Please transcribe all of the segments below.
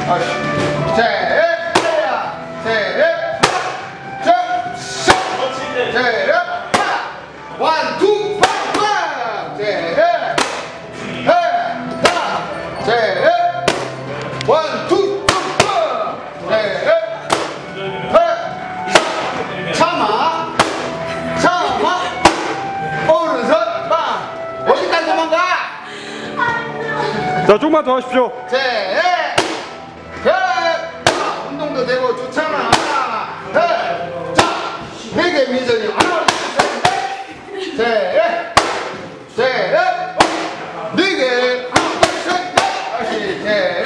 자, 조금만 더 하십시오. 운동도 되고 좋잖아. 자, 베개 미전이 하나, 둘, 셋, 네 개, 하나, 둘, 셋, 다시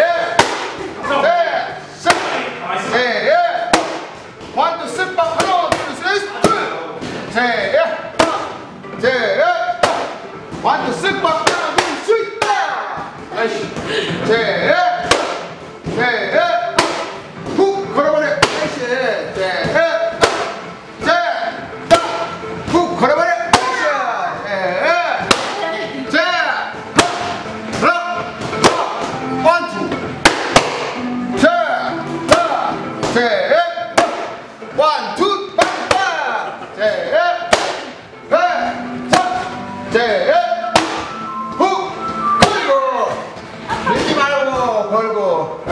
완두 쓸빵 하나, 둘, 셋, 완두 쓸빵 하나, 둘, 셋. 훅 걸어버려. 훅 걸어버려. 원투. 원투 빵빵. 걸고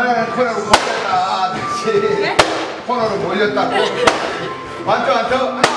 코너로 몰렸다. 코너로 몰렸다. 완전